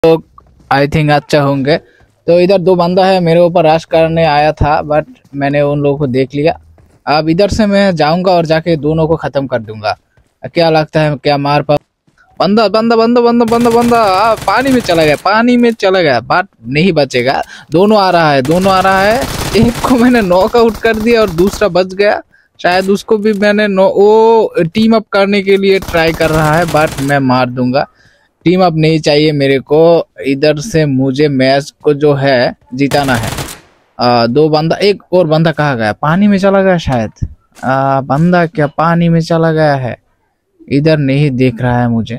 लोग I think अच्छा होंगे। तो इधर दो बंदा है मेरे ऊपर रश करने आया था, बट मैंने उन लोगों को देख लिया। अब इधर से मैं जाऊंगा और जाके दोनों को खत्म कर दूंगा। क्या लगता है क्या मार पा? बंदा बंदा बंदा बंदा बंदा बंदा पानी में चला गया, पानी में चला गया, बट नहीं बचेगा। दोनों आ रहा है, दोनों आ रहा है। एक को मैंने नॉकआउट कर दिया और दूसरा बच गया। शायद उसको भी मैंने वो टीम अप करने के लिए ट्राई कर रहा है, बट मैं मार दूंगा। टीम अप नहीं चाहिए मेरे को। इधर से मुझे मैच को जो है जिताना है। दो बंदा, एक और बंदा कहाँ गया? पानी में चला गया शायद। बंदा क्या पानी में चला गया है? इधर नहीं देख रहा है मुझे।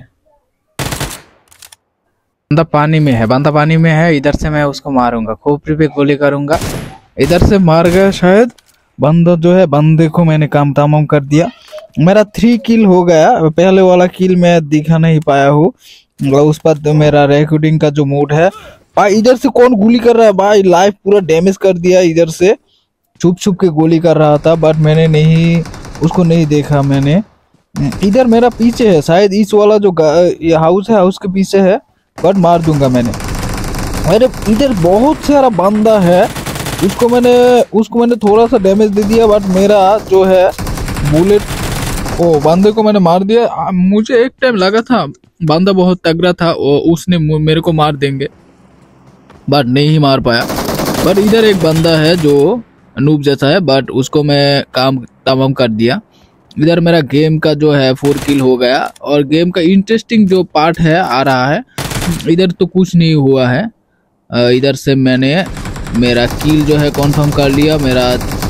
बंदा पानी में है, बंदा पानी में है। इधर से मैं उसको मारूंगा, खोपड़ी पे गोली करूंगा। इधर से मार गया शायद बंदा जो है। बंदे को मैंने काम तमाम कर दिया। मेरा 3 किल हो गया। पहले वाला किल मैं दिखा नहीं पाया हूँ, उस पर तो मेरा रिकॉर्डिंग का जो मोड है। भाई इधर से कौन गोली कर रहा है? भाई लाइफ पूरा डैमेज कर दिया। इधर से छुप छुप के गोली कर रहा था, बट मैंने नहीं, उसको नहीं देखा मैंने। इधर मेरा पीछे है शायद, इस वाला जो ये हाउस है, हाउस के पीछे है, बट मार दूंगा मैंने। अरे इधर बहुत सारा बंदा है। उसको मैंने थोड़ा सा डैमेज दे दिया, बट मेरा जो है बुलेट, ओ बंदे को मैंने मार दिया। मुझे एक टाइम लगा था बंदा बहुत तगड़ा था, उसने मेरे को मार देंगे, बट नहीं मार पाया। बट इधर एक बंदा है जो नूब जैसा है, बट उसको मैं काम तमाम कर दिया। इधर मेरा गेम का जो है 4 किल हो गया, और गेम का इंटरेस्टिंग जो पार्ट है आ रहा है। इधर तो कुछ नहीं हुआ है। इधर से मैंने मेरा किल जो है कंफर्म कर लिया। मेरा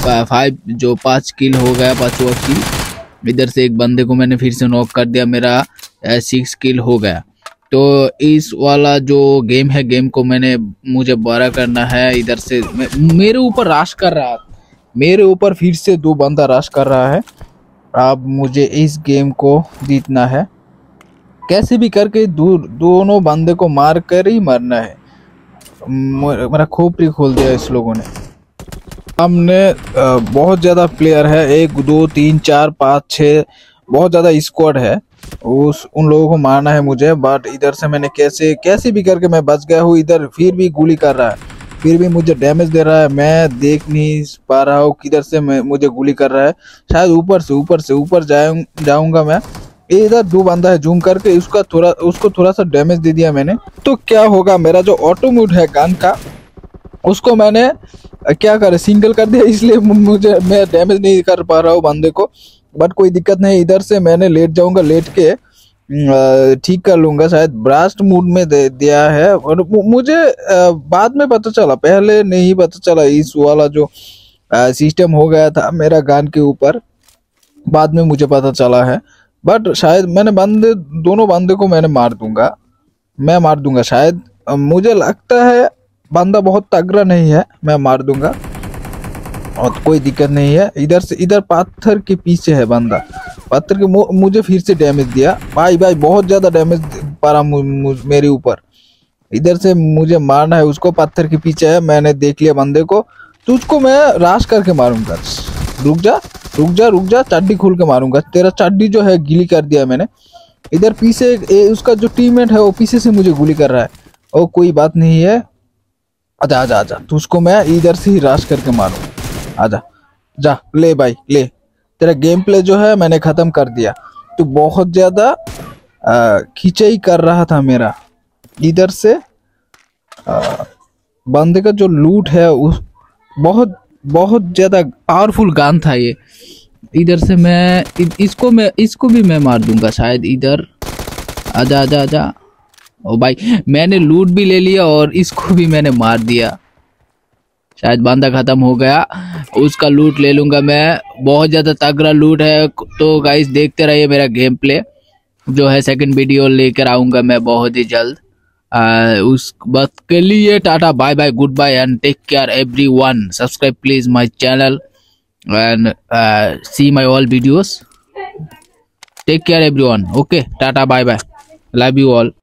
5 किल हो गया, 5वां किल। इधर से एक बंदे को मैंने फिर से नॉक कर दिया, मेरा 6 किल हो गया। तो इस वाला जो गेम है, गेम को मुझे बड़ा करना है। इधर से मेरे ऊपर राश कर रहा है, मेरे ऊपर फिर से 2 बंदा राश कर रहा है। अब मुझे इस गेम को जीतना है, कैसे भी करके दोनों बंदे को मार कर ही मरना है। मेरा खोपड़ी खोल दिया इस लोगों ने। हमने बहुत ज़्यादा प्लेयर है, 1 2 3 4 5 6, बहुत ज़्यादा स्क्वाड है। उन लोगों को मारना है मुझे, बट इधर से मैंने कैसे भी करके मैं बच गया हूँ। इधर फिर भी गोली कर रहा है, फिर भी मुझे डैमेज दे रहा है। मैं देख नहीं पा रहा हूँ किधर से मुझे गोली कर रहा है। शायद ऊपर जाऊंगा मैं। इधर 2 बंदा है, जूम करके उसको थोड़ा सा डैमेज दे दिया मैंने। तो क्या होगा, मेरा जो ऑटो मोड है गन का, उसको मैंने क्या करे सिंगल कर दिया, इसलिए मैं डैमेज नहीं कर पा रहा हूँ बंदे को। बट कोई दिक्कत नहीं, इधर से मैंने लेट जाऊंगा, लेट के ठीक कर लूंगा। शायद ब्रास्ट मूड में दिया है, और मुझे बाद में पता चला, पहले नहीं पता चला। इस वाला जो सिस्टम हो गया था मेरा गन के ऊपर, बाद में मुझे पता चला है। बट शायद मैंने दोनों बंदे को मैंने मार दूंगा शायद। मुझे लगता है बंदा बहुत तगड़ा नहीं है, मैं मार दूंगा और कोई दिक्कत नहीं है। इधर पत्थर के पीछे है बंदा, पत्थर के मुझे फिर से डैमेज दिया। भाई बहुत ज्यादा डैमेज पड़ा मेरे ऊपर। इधर से मुझे मारना है उसको, पत्थर के पीछे है, मैंने देख लिया बंदे को। तो उसको मैं राश करके मारूंगा। रुक जा, चड्डी खोल के मारूंगा। तेरा चड्डी जो है गिली कर दिया मैंने। इधर पीछे उसका जो टीममेट है वो पीछे से मुझे गोली कर रहा है। और कोई बात नहीं है, आजा तो उसको मैं इधर से ही राश करके मारूंगा। आजा, जा ले भाई ले। तेरा गेम प्ले जो है मैंने खत्म कर दिया। तो बहुत ज्यादा खिंचाई कर रहा था मेरा। इधर से बंदे का जो लूट है उस बहुत ज्यादा पावरफुल गन था ये। इधर से मैं इसको भी मैं मार दूंगा शायद। इधर आजा। ओ भाई मैंने लूट भी ले लिया और इसको भी मैंने मार दिया। शायद बंदा खत्म हो गया, उसका लूट ले लूंगा मैं। बहुत ज्यादा तगड़ा लूट है। तो गाइस देखते रहिए मेरा गेम प्ले जो है, सेकंड वीडियो लेकर आऊंगा मैं बहुत ही जल्द। उस बात के लिए tata bye bye, good bye and take care everyone. Subscribe please my channel and see my all videos. Take care everyone. Okay, tata bye bye, love you all.